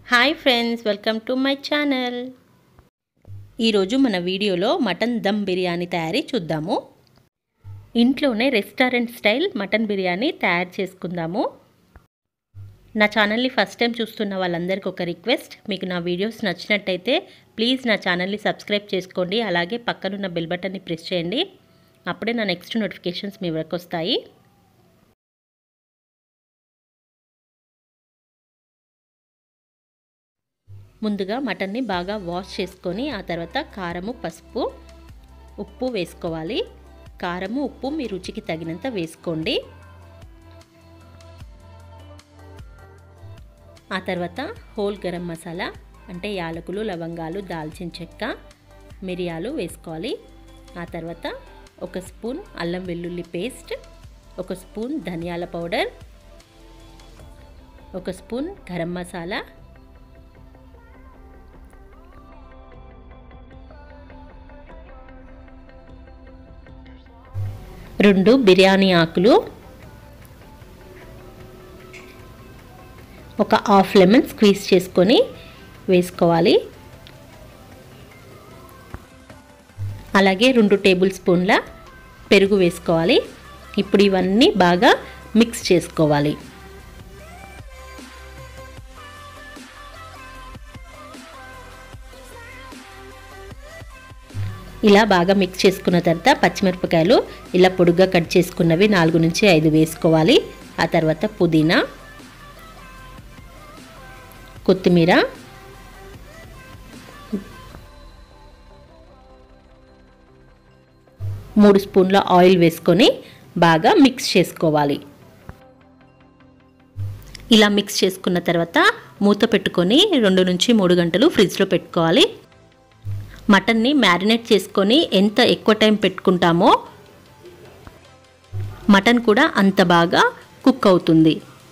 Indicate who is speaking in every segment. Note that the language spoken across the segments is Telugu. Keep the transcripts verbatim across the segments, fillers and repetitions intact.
Speaker 1: Hi friends, welcome to my channel. ఈరోజు మన వీడియోలో మటన్ దమ్ బిర్యానీ తయారీ చూద్దాము. ఇంట్లోనే రెస్టారెంట్ స్టైల్ మటన్ బిర్యానీ తయారు చేసుకుందాము. నా ఛానల్ని ఫస్ట్ టైం చూస్తున్న వాళ్ళందరికీ ఒక రిక్వెస్ట్, మీకు నా వీడియోస్ నచ్చినట్టయితే ప్లీజ్ నా ఛానల్ని సబ్స్క్రైబ్ చేసుకోండి. అలాగే పక్కనున్న బెల్ బటన్ని ప్రెస్ చేయండి. అప్పుడే నా నెక్స్ట్ నోటిఫికేషన్స్ మీ వరకు వస్తాయి. ముందుగా మటన్ని బాగా వాష్ చేసుకొని ఆ తర్వాత కారము, పసుపు, ఉప్పు వేసుకోవాలి. కారము, ఉప్పు మీ రుచికి తగినంత వేసుకోండి. ఆ తర్వాత హోల్ గరం మసాలా అంటే యాలకులు, లవంగాలు, దాల్చిన చెక్క, మిరియాలు వేసుకోవాలి. ఆ తర్వాత ఒక స్పూన్ అల్లం వెల్లుల్లి పేస్ట్, ఒక స్పూన్ ధనియాల పౌడర్, ఒక స్పూన్ గరం మసాలా, రెండు బిర్యానీ ఆకులు, ఒక హాఫ్ లెమన్ స్క్వీజ్ చేసుకొని వేసుకోవాలి. అలాగే రెండు టేబుల్ స్పూన్ల పెరుగు వేసుకోవాలి. ఇప్పుడు ఇవన్నీ బాగా మిక్స్ చేసుకోవాలి. ఇలా బాగా మిక్స్ చేసుకున్న తర్వాత పచ్చిమిరపకాయలు ఇలా పొడుగ్గా కట్ చేసుకున్నవి నాలుగు నుంచి ఐదు వేసుకోవాలి. ఆ తర్వాత పుదీనా, కొత్తిమీర, మూడు స్పూన్ల ఆయిల్ వేసుకొని బాగా మిక్స్ చేసుకోవాలి. ఇలా మిక్స్ చేసుకున్న తర్వాత మూత పెట్టుకొని రెండు నుంచి మూడు గంటలు ఫ్రిడ్జ్లో పెట్టుకోవాలి. మటన్ని మ్యారినేట్ చేసుకొని ఎంత ఎక్కువ టైం పెట్టుకుంటామో మటన్ కూడా అంత బాగా కుక్ అవుతుంది.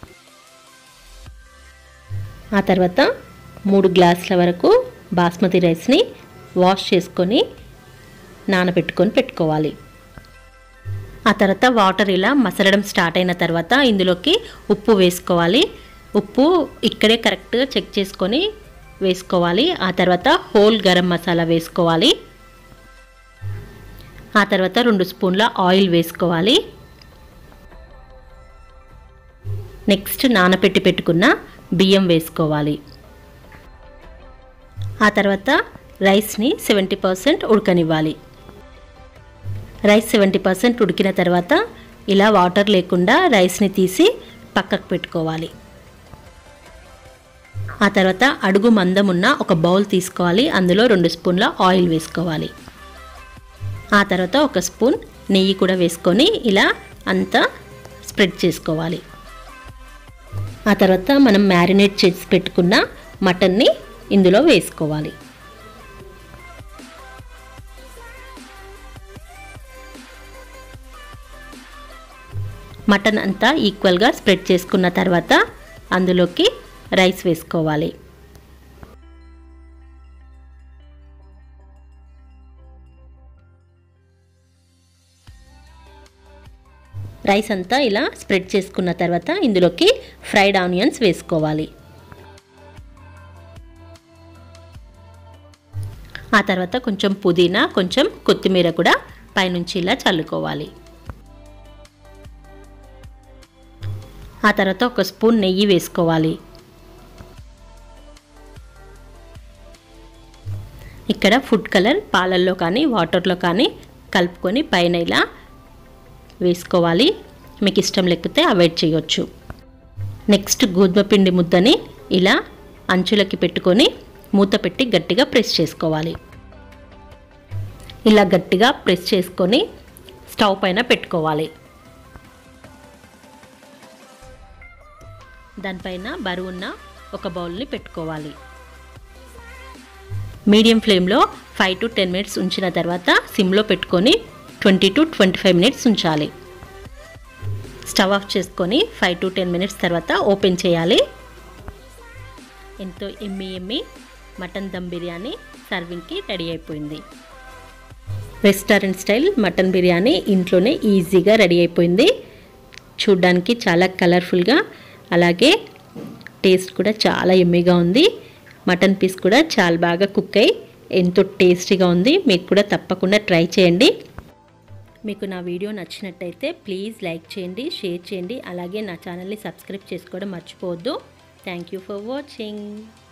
Speaker 1: ఆ తర్వాత మూడు గ్లాసుల వరకు బాస్మతి రైస్ని వాష్ చేసుకొని నానబెట్టుకొని పెట్టుకోవాలి. ఆ తర్వాత వాటర్ ఇలా మసలడం స్టార్ట్ అయిన తర్వాత ఇందులోకి ఉప్పు వేసుకోవాలి. ఉప్పు ఇక్కడే కరెక్ట్గా చెక్ చేసుకొని వేసుకోవాలి. ఆ తర్వాత హోల్ గరం మసాలా వేసుకోవాలి. ఆ తర్వాత రెండు స్పూన్ల ఆయిల్ వేసుకోవాలి. నెక్స్ట్ నానబెట్టి పెట్టుకున్న బియ్యం వేసుకోవాలి. ఆ తర్వాత రైస్ని సెవెంటీ పర్సెంట్ ఉడకనివ్వాలి. రైస్ సెవెంటీ పర్సెంట్ ఉడికిన తర్వాత ఇలా వాటర్ లేకుండా రైస్ని తీసి పక్కకు పెట్టుకోవాలి. ఆ తర్వాత అడుగు మందం ఉన్న ఒక బౌల్ తీసుకోవాలి. అందులో రెండు స్పూన్ల ఆయిల్ వేసుకోవాలి. ఆ తర్వాత ఒక స్పూన్ నెయ్యి కూడా వేసుకొని ఇలా అంతా స్ప్రెడ్ చేసుకోవాలి. ఆ తర్వాత మనం మ్యారినేట్ చేసి పెట్టుకున్న మటన్ని ఇందులో వేసుకోవాలి. మటన్ అంతా ఈక్వల్గా స్ప్రెడ్ చేసుకున్న తర్వాత అందులోకి రైస్ వేసుకోవాలి. రైస్ అంతా ఇలా స్ప్రెడ్ చేసుకున్న తర్వాత ఇందులోకి ఫ్రైడ్ ఆనియన్స్ వేసుకోవాలి. ఆ తర్వాత కొంచెం పుదీనా, కొంచెం కొత్తిమీర కూడా పైనుంచి ఇలా చల్లుకోవాలి. ఆ తర్వాత ఒక స్పూన్ నెయ్యి వేసుకోవాలి. ఇక్కడ ఫుడ్ కలర్ పాలల్లో కానీ వాటర్లో కానీ కలుపుకొని పైన ఇలా వేసుకోవాలి. మీకు ఇష్టం లేకపోతే అవాయిడ్ చేయొచ్చు. నెక్స్ట్ గోధుమ పిండి ముద్దని ఇలా అంచులకి పెట్టుకొని మూత పెట్టి గట్టిగా ప్రెస్ చేసుకోవాలి. ఇలా గట్టిగా ప్రెస్ చేసుకొని స్టవ్ పైన పెట్టుకోవాలి. దానిపైన బరువున్న ఒక బౌల్ని పెట్టుకోవాలి. మీడియం ఫ్లేమ్లో ఫైవ్ టు టెన్ మినిట్స్ ఉంచిన తర్వాత సిమ్లో పెట్టుకొని twenty to twenty five minutes ఉంచాలి. స్టవ్ ఆఫ్ చేసుకొని ఫైవ్ టు టెన్ మినిట్స్ తర్వాత ఓపెన్ చేయాలి. ఎంతో yummy yummy mutton dum biryani సర్వింగ్కి రెడీ అయిపోయింది. రెస్టారెంట్ స్టైల్ మటన్ బిర్యానీ ఇంట్లోనే ఈజీగా రెడీ అయిపోయింది. చూడ్డానికి చాలా కలర్ఫుల్గా, అలాగే టేస్ట్ కూడా చాలా యమ్మీగా ఉంది. మటన్ పీస్ కూడా చాలా బాగా కుక్ అయ్యి ఎంతో టేస్టీగా ఉంది. మీకు కూడా తప్పకుండా ట్రై చేయండి. మీకు నా వీడియో నచ్చినట్టయితే ప్లీజ్ లైక్ చేయండి, షేర్ చేయండి, అలాగే నా ఛానల్ని సబ్స్క్రైబ్ చేసుకోవడం మర్చిపోవద్దు. Thank you for watching.